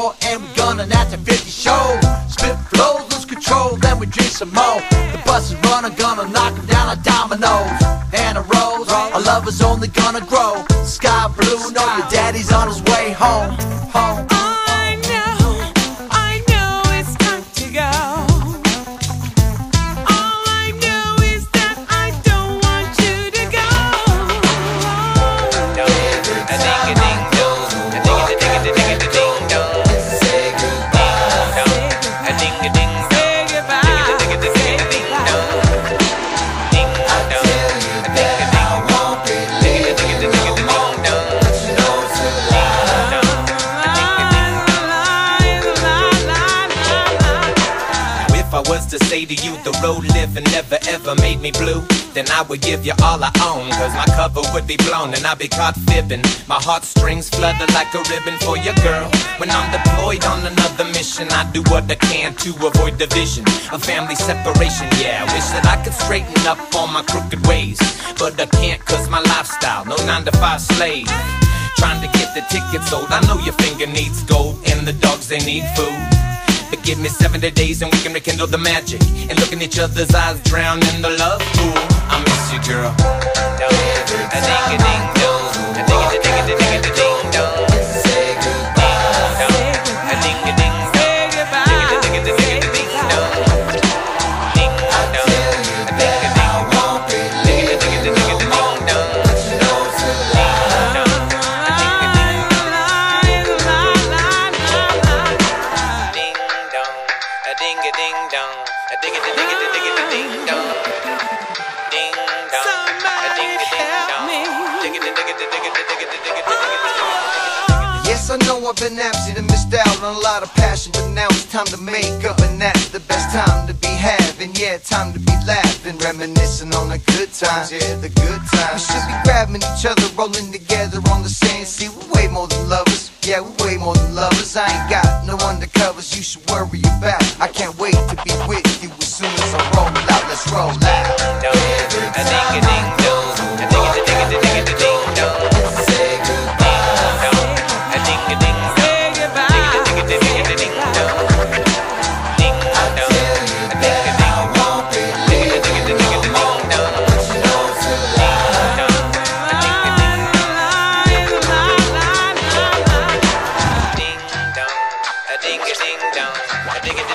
more, and we're gonna natch a 50 show. Spit flows, lose control, then we drink some more. The bus is running, gonna knock them down like dominoes. And a rose, our love is only gonna grow. Sky blue, know your daddy's on his way home. Home. I know it's time to go. All I know is that I don't want you to go. If I was to say to you the road living never ever made me blue, then I would give you all I own, cause my cover would be blown and I'd be caught fibbing. My heartstrings flutter like a ribbon for your girl. When I'm deployed on another mission, I do what I can to avoid division, a family separation. Yeah, I wish that I could straighten up all my crooked ways, but I can't cause my lifestyle, no 9-to-5 slave. Trying to get the tickets sold, I know your finger needs gold and the dogs they need food. But give me 70 days and we can rekindle the magic, and look in each other's eyes, drown in the love pool. I miss you, girl. Yes, I know I've been absent and missed out on a lot of passion, but now it's time to make up, and that's the best time to be having. Yeah, time to be laughing, reminiscing on the good times. Yeah, the good times. We should be grabbing each other, rolling together on the same. See, we're way more than lovers. Yeah, we're way more than lovers. I ain't got no undercovers you should worry about. I can't wait to be with you as soon as I roll out. Let's roll out. Ding dong, a ding a ding dong, a ding a ding.